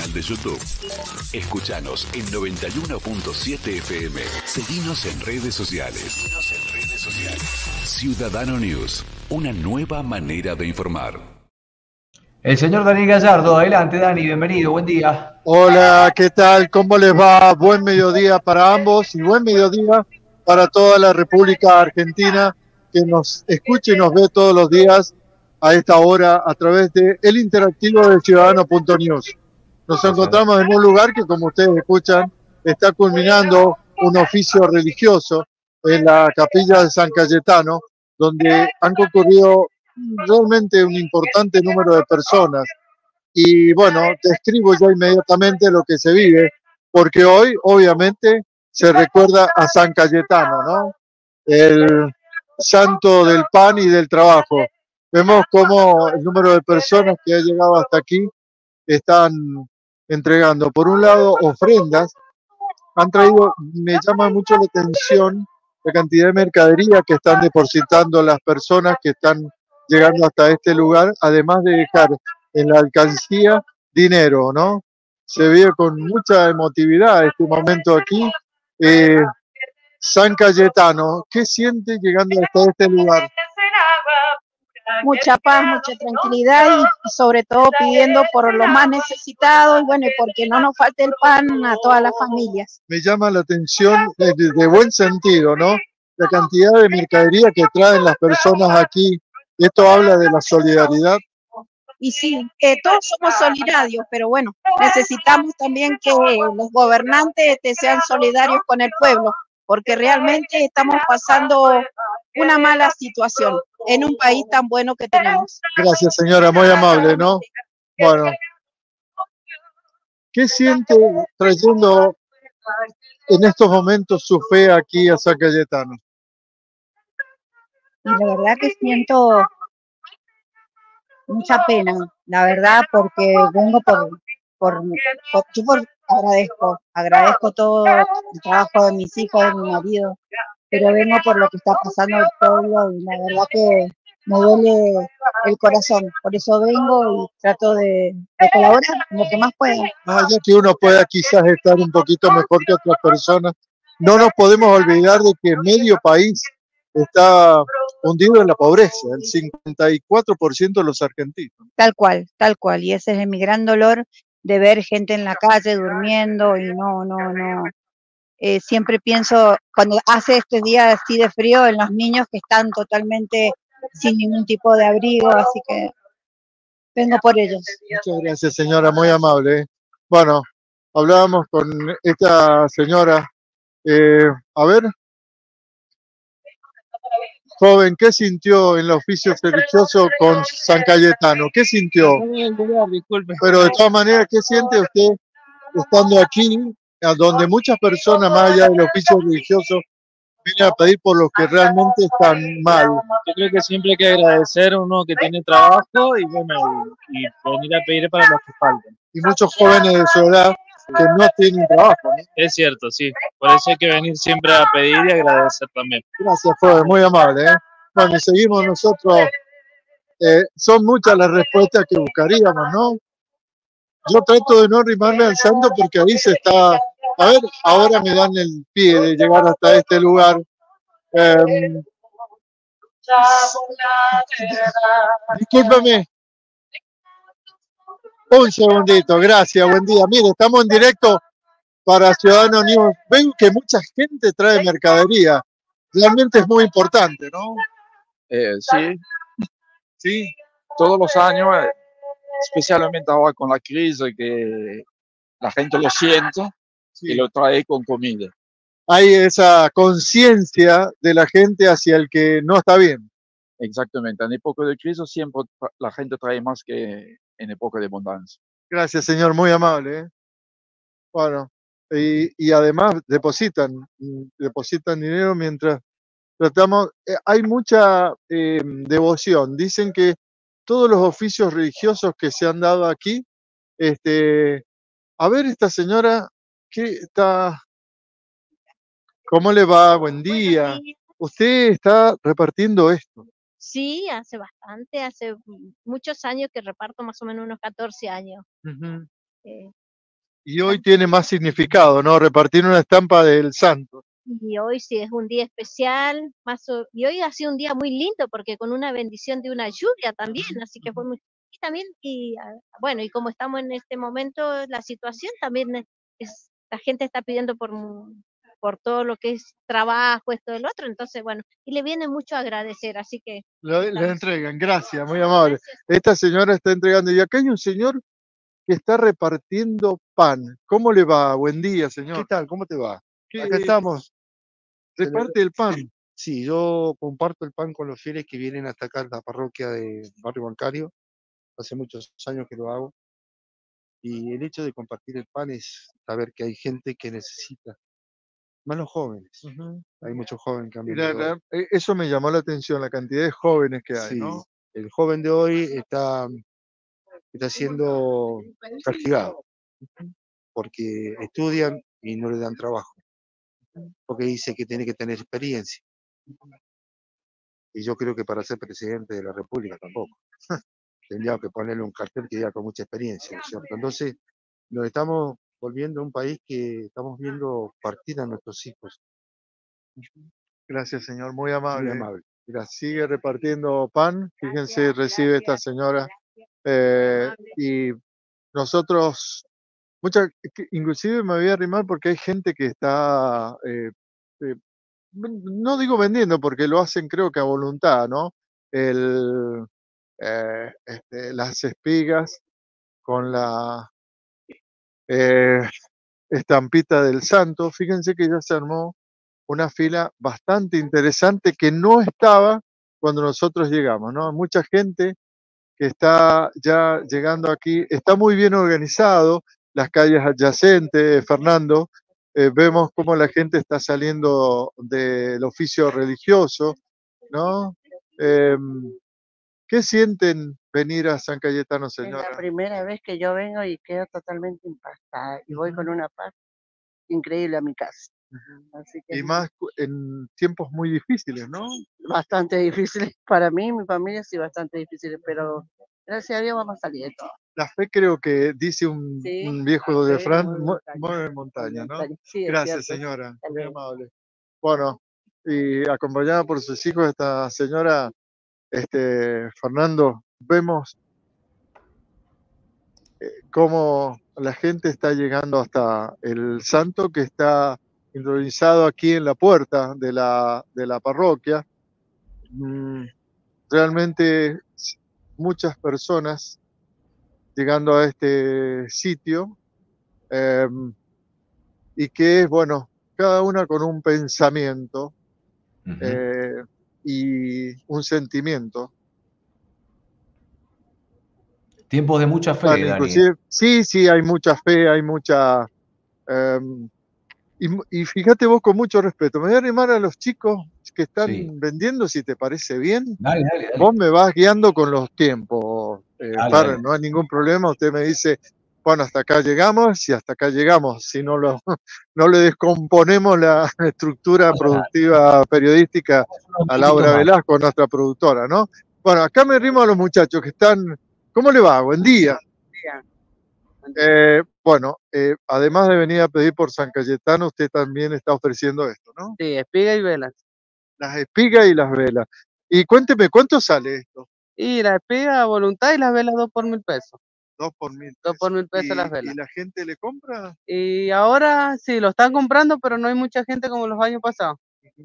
canal de YouTube. Escuchanos en 91.7 FM. Seguinos en redes sociales. Ciudadano News, una nueva manera de informar. El señor Dani Gallardo, adelante Dani, bienvenido, buen día. Hola, ¿qué tal? ¿Cómo les va? Buen mediodía para ambos y buen mediodía para toda la República Argentina que nos escucha y nos ve todos los días a esta hora a través de el interactivo de Ciudadano.news. Nos encontramos en un lugar que, como ustedes escuchan, está culminando un oficio religioso en la capilla de San Cayetano, donde han concurrido realmente un importante número de personas. Y bueno, describo ya inmediatamente lo que se vive, porque hoy obviamente se recuerda a San Cayetano, ¿no? El santo del pan y del trabajo. Vemos cómo el número de personas que ha llegado hasta aquí están entregando, por un lado, ofrendas. Han traído, me llama mucho la atención la cantidad de mercadería que están depositando las personas que están llegando hasta este lugar, además de dejar en la alcancía dinero, ¿no? Se vive con mucha emotividad este momento aquí. San Cayetano, ¿qué siente llegando hasta este lugar? Mucha paz, mucha tranquilidad y sobre todo pidiendo por los más necesitados y bueno, y porque no nos falte el pan a todas las familias. Me llama la atención de buen sentido, ¿no? La cantidad de mercadería que traen las personas aquí. Esto habla de la solidaridad. Y sí, todos somos solidarios, pero bueno, necesitamos también que los gobernantes sean solidarios con el pueblo, porque realmente estamos pasando una mala situación en un país tan bueno que tenemos. Gracias, señora, muy amable, ¿no? Bueno, ¿qué siente trayendo en estos momentos su fe aquí a San Cayetano? Y la verdad que siento mucha pena, la verdad, porque vengo agradezco todo el trabajo de mis hijos, de mi marido, pero vengo por lo que está pasando el pueblo y la verdad que me duele el corazón, por eso vengo y trato de colaborar lo que más pueda. Ya que uno pueda quizás estar un poquito mejor que otras personas, no nos podemos olvidar de que medio país está hundido en la pobreza, el 54% de los argentinos. Tal cual, y ese es mi gran dolor de ver gente en la calle durmiendo y no. Siempre pienso, cuando hace este día así de frío, en los niños que están totalmente sin ningún tipo de abrigo, así que vengo por ellos. Muchas gracias, señora, muy amable, ¿eh? Bueno, hablábamos con esta señora, a ver, joven, ¿qué sintió en el oficio religioso con San Cayetano? ¿Qué sintió? Pero de todas maneras, ¿qué siente usted estando aquí, a donde muchas personas, más allá del oficio religioso, vienen a pedir por los que realmente están mal? Yo creo que siempre hay que agradecer a uno que tiene trabajo y bueno, y venir a pedir para los que faltan. Y muchos jóvenes de su edad que no tienen trabajo, ¿no? Es cierto, sí. Por eso hay que venir siempre a pedir y agradecer también. Gracias, joven, muy amable, ¿eh? Bueno, y seguimos nosotros. Son muchas las respuestas que buscaríamos, ¿no? Yo trato de no arrimarme al santo porque ahí se está... A ver, ahora me dan el pie de llegar hasta este lugar. Discúlpame. Un segundito, gracias, buen día. Mire, estamos en directo para Ciudadano News. Ven que mucha gente trae mercadería. Realmente es muy importante, ¿no? Sí, sí, todos los años, especialmente ahora con la crisis, que la gente lo siente y lo trae con comida. Hay esa conciencia de la gente hacia el que no está bien. Exactamente, en época de crisis siempre la gente trae más que en época de abundancia. Gracias, señor, muy amable, ¿eh? Bueno, y además depositan dinero mientras tratamos. Hay mucha devoción. Dicen que todos los oficios religiosos que se han dado aquí, a ver, esta señora, ¿cómo le va? Buen día. Usted está repartiendo esto. Sí, hace bastante, hace muchos años que reparto, más o menos unos 14 años. Uh-huh. Y hoy tiene más significado, ¿no? Repartir una estampa del santo. Y hoy sí es un día especial, y hoy ha sido un día muy lindo porque con una bendición de una lluvia también, así que fue muy, y también, bueno, y como estamos en este momento, la situación también la gente está pidiendo por todo lo que es trabajo, esto, del otro, entonces, bueno, y le viene mucho a agradecer, así que... Le entregan, gracias, muy amable. Gracias. Esta señora está entregando, y acá hay un señor que está repartiendo pan. ¿Cómo le va? Buen día, señor. ¿Qué tal? ¿Cómo te va? Acá estamos. Reparte el pan. Sí, yo comparto el pan con los fieles que vienen hasta acá a la parroquia de Barrio Bancario. Hace muchos años que lo hago. Y el hecho de compartir el pan es saber que hay gente que necesita, más los jóvenes. Hay muchos jóvenes que han venido. Eso me llamó la atención, la cantidad de jóvenes que hay, Sí, ¿no? el joven de hoy está siendo castigado porque estudian y no le dan trabajo, porque dice que tiene que tener experiencia. Y yo creo que para ser presidente de la República tampoco. Tendría que ponerle un cartel que diga con mucha experiencia, ¿no es cierto? Entonces, nos estamos volviendo a un país que estamos viendo partir a nuestros hijos. Gracias, señor, muy amable. Muy amable. Gracias. Sigue repartiendo pan. Fíjense, recibe esta señora. Y nosotros, inclusive me voy a arrimar porque hay gente que está, no digo vendiendo, porque lo hacen creo que a voluntad, ¿no? Las espigas con la estampita del santo. Fíjense que ya se armó una fila bastante interesante que no estaba cuando nosotros llegamos, ¿no? Mucha gente que está ya llegando aquí, está muy bien organizado, las calles adyacentes, Fernando, vemos cómo la gente está saliendo del oficio religioso, ¿no? ¿Qué sienten venir a San Cayetano, señora? Es la primera vez que yo vengo y quedo totalmente impactada y voy con una paz increíble a mi casa. Así que Y más en tiempos muy difíciles, ¿no? bastante difíciles para mí y mi familia, sí, bastante difíciles, pero gracias a Dios vamos a salir de todo. La fe creo que dice un viejo de Fran, mueve montaña, montaña, ¿no? Sí, Gracias, cierto. señora, muy amable. Bueno, y acompañada por sus hijos, esta señora, Fernando, vemos cómo la gente está llegando hasta el santo que está intronisado aquí en la puerta de la parroquia. Realmente muchas personas llegando a este sitio, y que es, bueno, cada una con un pensamiento y un sentimiento. Tiempos de mucha fe, Bueno, inclusive, sí, hay mucha fe, hay mucha... y fíjate vos, con mucho respeto, me voy a arrimar a los chicos que están vendiendo, si te parece bien. Dale. Vos me vas guiando con los tiempos, dale. No hay ningún problema, usted me dice, bueno, hasta acá llegamos y hasta acá llegamos, si no, no le descomponemos la estructura productiva periodística a Laura Velasco, nuestra productora, ¿no? Bueno, acá me arrimo a los muchachos que están... ¿Cómo le va? Buen día. Bueno, además de venir a pedir por San Cayetano, usted también está ofreciendo esto, ¿no? Sí, espiga y velas. Las espigas y las velas. Y cuénteme, ¿cuánto sale esto? Y la espiga a voluntad y las velas 2 por 1000 pesos. 2 por 1000 pesos. 2 por 1000 pesos las velas. ¿Y la gente le compra? Y ahora sí, lo están comprando, pero no hay mucha gente como los años pasados.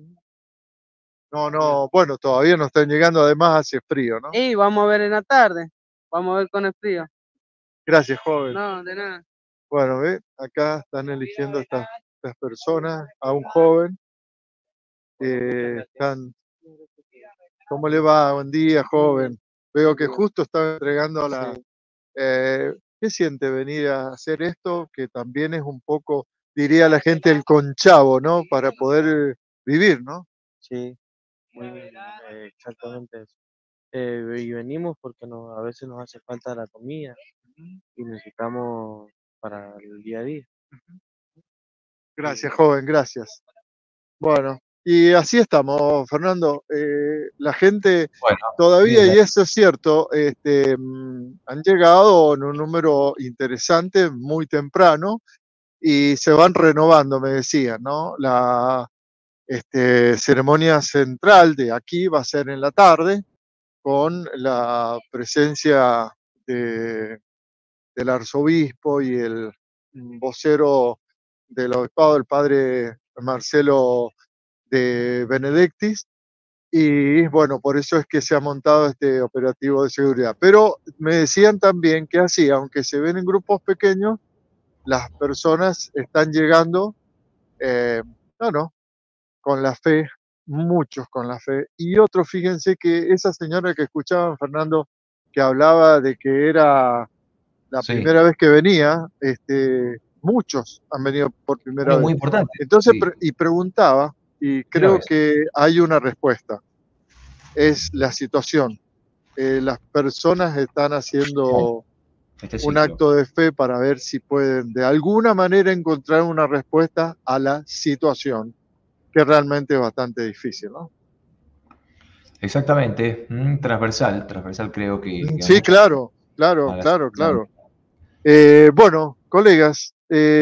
No, bueno, todavía no están llegando, además hace frío, ¿no? Y vamos a ver en la tarde, vamos a ver con el frío. Gracias, joven. No, de nada. Bueno, ve, acá están eligiendo estas personas, a un joven. ¿Cómo le va? Buen día, joven. Veo que justo estaba entregando a la... ¿Qué siente venir a hacer esto? Que también es un poco, diría la gente, el conchavo, ¿no? Para poder vivir, ¿no? Sí, muy bien, exactamente eso. Y venimos porque a veces nos hace falta la comida y necesitamos para el día a día. Gracias, joven, gracias. Bueno, Y así estamos, Fernando. La gente Bueno, todavía, bien, y eso es cierto, han llegado en un número interesante muy temprano y se van renovando, me decían, ¿no? La ceremonia central de aquí va a ser en la tarde con la presencia del arzobispo y el vocero del obispado, el padre Marcelo de Benedictis. Y bueno, por eso es que se ha montado este operativo de seguridad. Pero me decían también que así, aunque se ven en grupos pequeños, las personas están llegando, no, con la fe, muchos con la fe. Y otros, fíjense que esa señora que escuchaban, Fernando, que hablaba de que era la sí, primera vez que venía, muchos han venido por primera muy vez. importante. Entonces, Sí, y preguntaba, y mira, creo ves, que hay una respuesta, es la situación. Las personas están haciendo este un ciclo. acto de fe para ver si pueden de alguna manera encontrar una respuesta a la situación, que realmente es bastante difícil, ¿no? Exactamente, transversal creo que hay Sí, muchas claro, claro, a la claro, sociedad. claro. Bueno, colegas,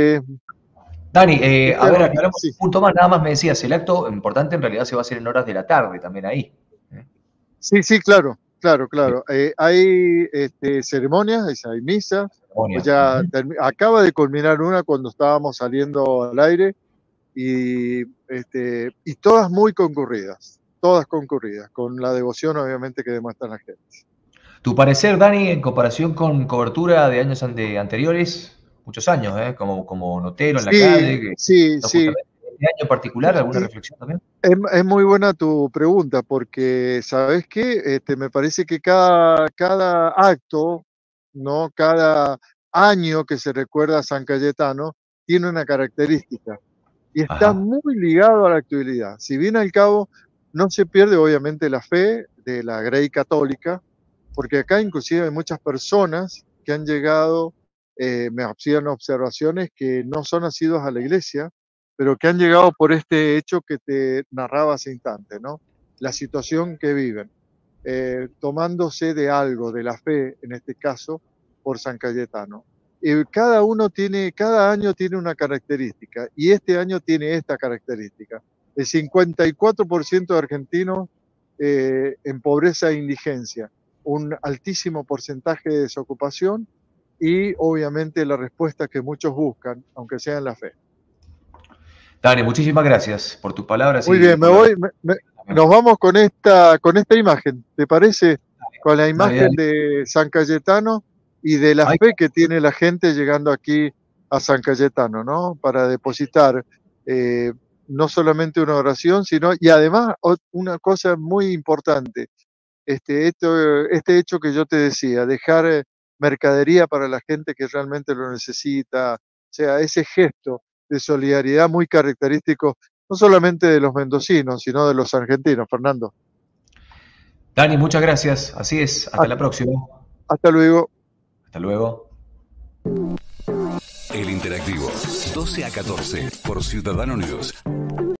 Dani, a ver, aclaramos sí, un punto más, nada más me decías, el acto importante en realidad se va a hacer en horas de la tarde también ahí. sí, claro, claro, Bien, claro. Hay ceremonias, hay misas, pues ceremonia. ya acaba de culminar una cuando estábamos saliendo al aire y todas muy concurridas, con la devoción obviamente que demuestra la gente. Tu parecer, Dani, en comparación con cobertura de años anteriores, muchos años, como notero en la Sí, calle, que sí, no sí. justamente este año en particular, ¿alguna Y reflexión también? es muy buena tu pregunta porque, ¿sabes qué? Me parece que cada acto, ¿no? Cada año que se recuerda a San Cayetano tiene una característica y está Ajá, muy ligado a la actualidad. Si bien al cabo no se pierde obviamente la fe de la Grey católica, porque acá inclusive hay muchas personas que han llegado, me hacían observaciones que no son nacidos a la iglesia, pero que han llegado por este hecho que te narraba hace instante, ¿no? La situación que viven, tomándose de algo, de la fe, en este caso, por San Cayetano. Cada año tiene una característica, y este año tiene esta característica. El 54% de argentinos en pobreza e indigencia, un altísimo porcentaje de desocupación y obviamente la respuesta que muchos buscan, aunque sea en la fe. Dani, muchísimas gracias por tus palabras Muy y bien, por la nos vamos con esta imagen, ¿te parece? Con la Dale, imagen dale. de San Cayetano y de la Ay, fe que tiene la gente llegando aquí a San Cayetano, ¿no? Para depositar no solamente una oración, sino, y además una cosa muy importante, este hecho que yo te decía, dejar mercadería para la gente que realmente lo necesita, o sea, ese gesto de solidaridad muy característico, no solamente de los mendocinos, sino de los argentinos, Fernando. Dani, muchas gracias. Así es, hasta la próxima. Hasta luego. Hasta luego. El Interactivo, 12 a 14, por Ciudadano News.